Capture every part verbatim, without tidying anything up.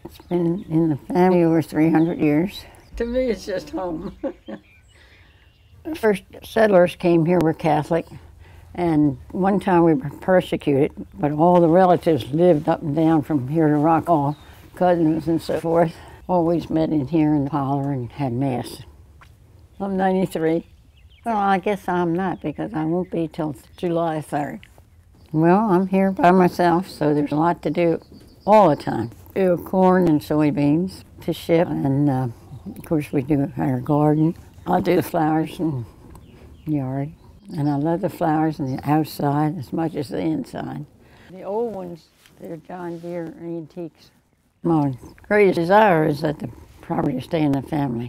It's been in the family over three hundred years. To me, it's just home. The first settlers came here were Catholic, and one time we were persecuted, but all the relatives lived up and down from here to Rock Hall, cousins and so forth, always met in here in the parlor and had Mass. I'm ninety-three. Well, I guess I'm not, because I won't be till July third. Well, I'm here by myself, so there's a lot to do all the time. Do corn and soybeans to ship, and uh, of course we do our garden. I'll do the flowers in the yard, and I love the flowers on the outside as much as the inside. The old ones, they're John Deere antiques. My greatest desire is that the property stay in the family.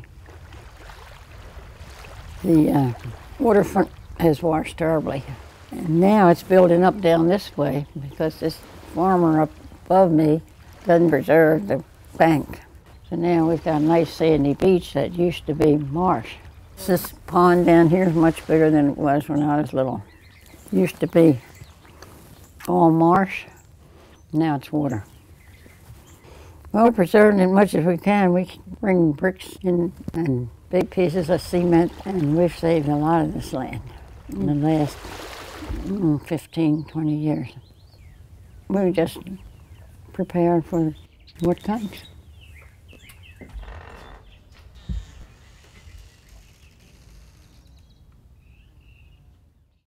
The uh, waterfront has washed terribly, and now it's building up down this way because this farmer up above me doesn't preserve the bank. So now we've got a nice sandy beach that used to be marsh. This pond down here is much bigger than it was when I was little. It used to be all marsh, now it's water. Well, preserving it much as we can. We bring bricks in and big pieces of cement, and we've saved a lot of this land in the last mm, fifteen, twenty years. We're just prepared for what comes.